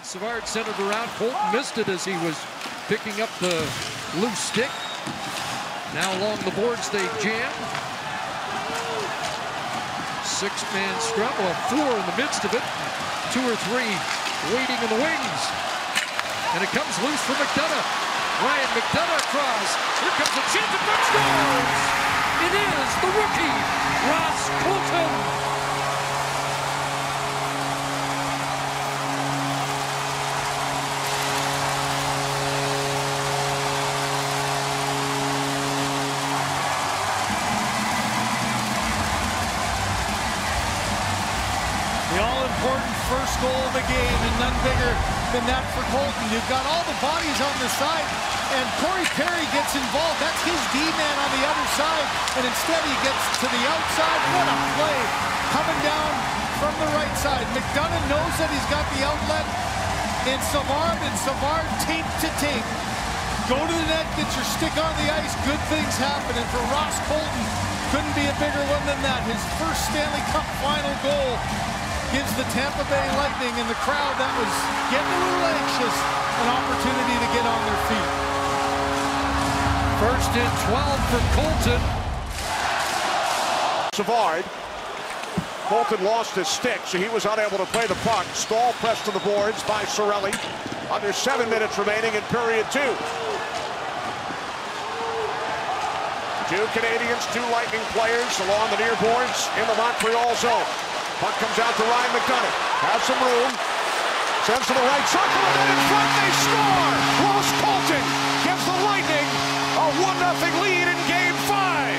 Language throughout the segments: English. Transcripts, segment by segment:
Savard sent it around. Colton missed it as he was picking up the loose stick. Now along the boards they jam. Six-man scrum, well, four in the midst of it. Two or three waiting in the wings. And it comes loose for McDonough. Ryan McDonough across. Here comes a chance at first scores. It is the rookie, Ross Colton. The all-important first goal of the game, and none bigger than that for Colton. You've got all the bodies on the side, and Corey Perry gets involved. That's his D-man on the other side, and instead he gets to the outside. What a play coming down from the right side. McDonough knows that he's got the outlet in Savard, and Savard tape to tape. Go to the net, get your stick on the ice, good things happen. And for Ross Colton, couldn't be a bigger one than that. His first Stanley Cup final goal gives the Tampa Bay Lightning and the crowd that was getting a little anxious an opportunity to get on their feet. First and 12 for Colton. Savard. Colton lost his stick, so he was unable to play the puck. Stahl pressed to the boards by Cirelli. Under 7 minutes remaining in period 2. Two Canadians, two Lightning players along the near boards in the Montreal zone. Puck comes out to Ryan McDonough. Has some room. Sends to the right circle, and then in front they score! Ross Colton gives the Lightning a 1-0 lead in Game 5.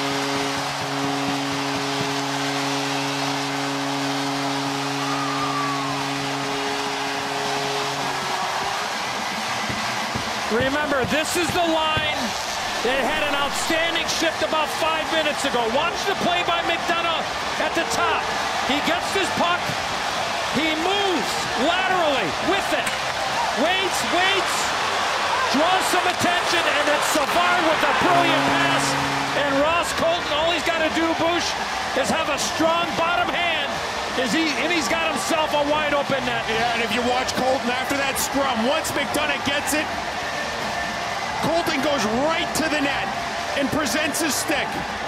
Remember, this is the line that had an outstanding shift about 5 minutes ago. Watch the play by McDonough at the top. He gets his puck. He moves laterally with it. Waits, draws some attention, and it's Savard with a brilliant pass. And Ross Colton, all he's got to do, Bush, is have a strong bottom hand. And he's got himself a wide open net. Yeah, and if you watch Colton after that scrum, once McDonough gets it, Colton goes right to the net and presents his stick.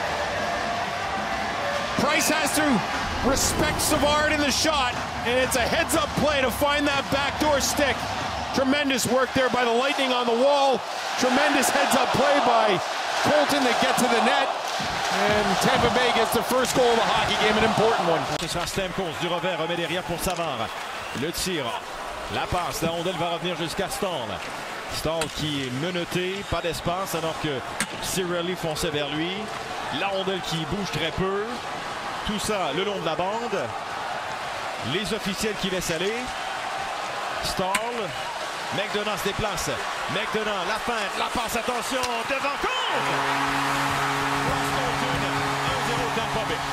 Price has to respect Savard in the shot, and it's a heads-up play to find that backdoor stick. Tremendous work there by the Lightning on the wall. Tremendous heads-up play by Colton to get to the net. And Tampa Bay gets the first goal of the hockey game, an important one. Ce sera Stamkos du revers, remet derrière pour Savard. Le tir, la passe, la rondelle va revenir jusqu'à Stahl. Stahl qui est menotté, pas d'espace alors que Cirelli fonçait vers lui. La rondelle qui bouge très peu. Tout ça le long de la bande. Les officiels qui laissent aller. Stahl. McDonough se déplace. McDonough, la feinte, la passe, attention, devant compte! Ross Colton, 1-0 Tampa Bay.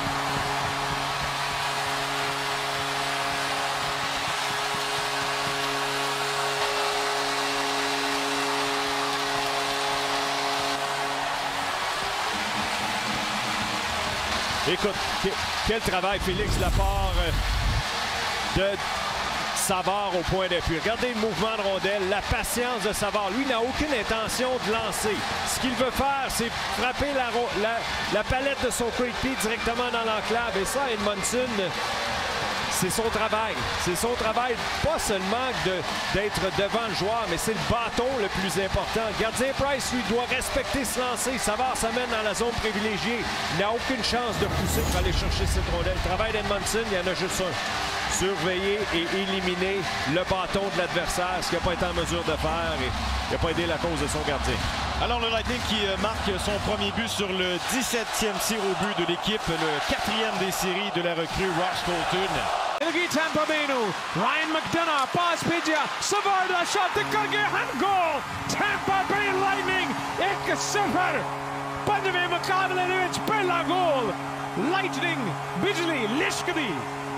Écoute, quel travail Félix de la part de Savard au point d'appui. Regardez le mouvement de rondelle, la patience de Savard. Lui n'a aucune intention de lancer. Ce qu'il veut faire, c'est frapper la palette de son coéquipier directement dans l'enclave. Et ça, Edmondson, c'est son travail. C'est son travail, pas seulement d'être devant le joueur, mais c'est le bâton le plus important. Gardien Price, lui, doit respecter ce lancer. Savard s'amène dans la zone privilégiée. Il n'a aucune chance de pousser pour aller chercher cette rondelle. Le travail d'Edmondson, il y en a juste un. Surveiller et éliminer le bâton de l'adversaire, ce qu'il n'a pas été en mesure de faire et il n'a pas aidé la cause de son gardien. Alors le Lightning qui marque son premier but sur le 17e tir au but de l'équipe, le 4e des séries de la recrue Ross Colton. Tampa Bay nu. Ryan McDonough, pass Pidgeot, Savard a shot, the hand goal. Tampa Bay Lightning 1-0. पंजवें मुकाबले दे विच पहला गोल Lightning बिजली लिशकदी.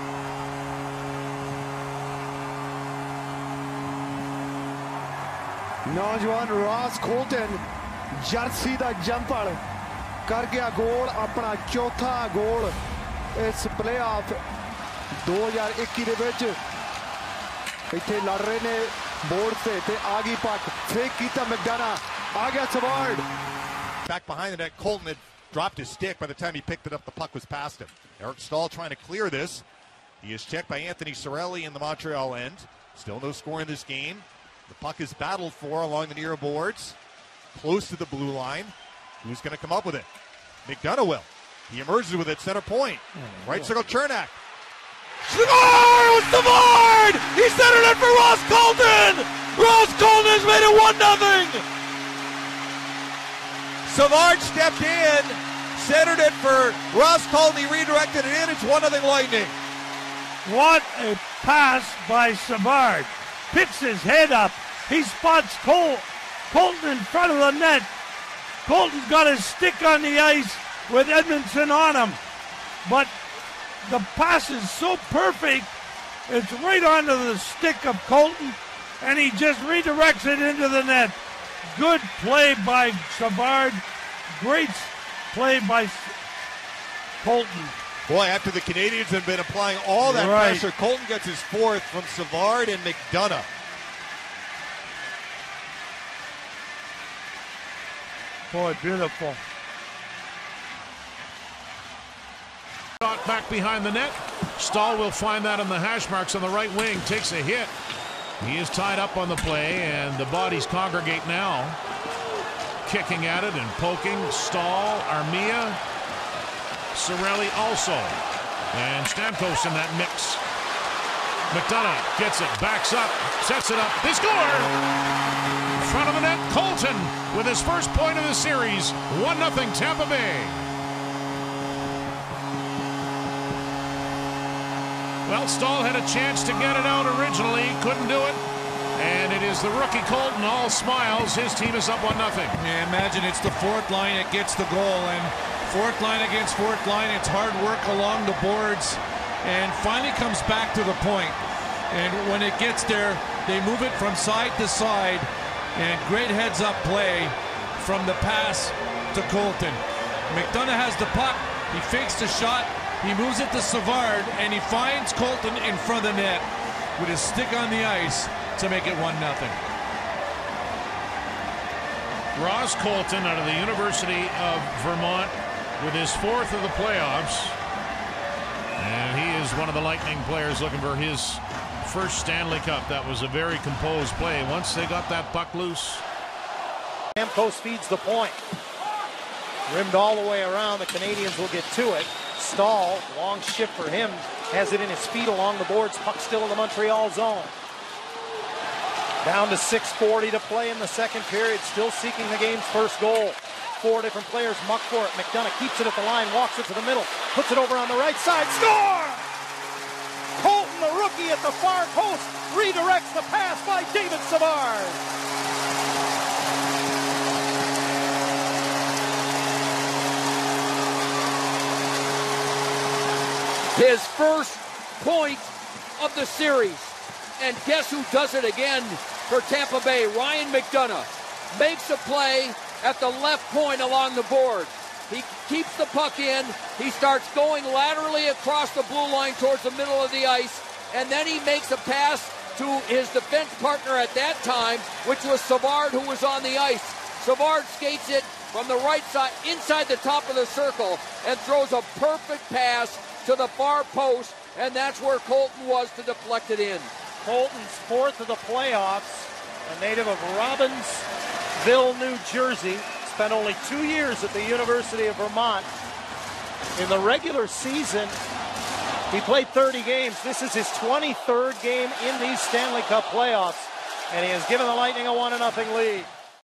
नौजवान Ross Colton jersey दा jumper कर गया गोल, अपना चौथा गोल इस प्लेऑफ 2021 दे विच ਇੱਥੇ ਲੜ ਰਹੇ ਨੇ ਬੋਰਡ ਤੇ ਆ ਗਈ ਪੱਕ ਫੇਕ ਕੀਤਾ ਮੈਕਡੋਨਾ ਆ ਗਿਆ ਸਵਾਰਡ back behind the net. Colton had dropped his stick. By the time he picked it up, the puck was past him. Eric Staal trying to clear this. He is checked by Anthony Cirelli in the Montreal end. Still no score in this game. The puck is battled for along the near boards, close to the blue line. Who's going to come up with it? McDonough will. He emerges with it, center point. Right circle, Chernak. Savard! Savard! He centered it for Ross Colton! Ross Colton has made it 1-0! Savard stepped in, centered it for Ross Colton. He redirected it in. It's 1-0 Lightning. What a pass by Savard. Picks his head up. He spots Colton in front of the net. Colton's got his stick on the ice with Edmondson on him. But the pass is so perfect, it's right onto the stick of Colton, and he just redirects it into the net. Good play by Savard. Great play by Colton. Boy, after the Canadians have been applying all that pressure, Colton gets his fourth from Savard and McDonough. Boy, beautiful. Back behind the net. Staal will find that on the hash marks on the right wing. Takes a hit. He is tied up on the play, and the bodies congregate now. Kicking at it and poking. Staal, Armia, Cirelli also. And Stamkos in that mix. McDonough gets it, backs up, sets it up. They score! In front of the net, Colton with his first point of the series. 1-0 Tampa Bay. Well, Staal had a chance to get it out originally, couldn't do it. And it is the rookie Colton, all smiles. His team is up 1-0. Yeah, imagine it's the fourth line that gets the goal. And fourth line against fourth line, it's hard work along the boards. And finally comes back to the point. And when it gets there, they move it from side to side. And great heads-up play from the pass to Colton. McDonough has the puck. He fakes the shot. He moves it to Savard, and he finds Colton in front of the net with his stick on the ice to make it 1-0. Ross Colton out of the University of Vermont with his fourth of the playoffs. And he is one of the Lightning players looking for his first Stanley Cup. That was a very composed play. Once they got that puck loose. Stamkos feeds the point. Rimmed all the way around. The Canadians will get to it. Staal, long shift for him, has it in his feet along the boards. Puck still in the Montreal zone. Down to 6:40 to play in the second period. Still seeking the game's first goal. Four different players muck for it. McDonough keeps it at the line, walks it to the middle, puts it over on the right side. Score! Colton, the rookie at the far post, redirects the pass by David Savard. His first point of the series. And guess who does it again for Tampa Bay? Ryan McDonough makes a play at the left point along the board. He keeps the puck in. He starts going laterally across the blue line towards the middle of the ice. And then he makes a pass to his defense partner at that time, which was Savard, who was on the ice. Savard skates it from the right side inside the top of the circle and throws a perfect pass to the far post, and that's where Colton was to deflect it in. Colton's fourth of the playoffs, a native of Robbinsville, New Jersey. Spent only 2 years at the University of Vermont. In the regular season, he played 30 games. This is his 23rd game in these Stanley Cup playoffs, and he has given the Lightning a 1-0 lead.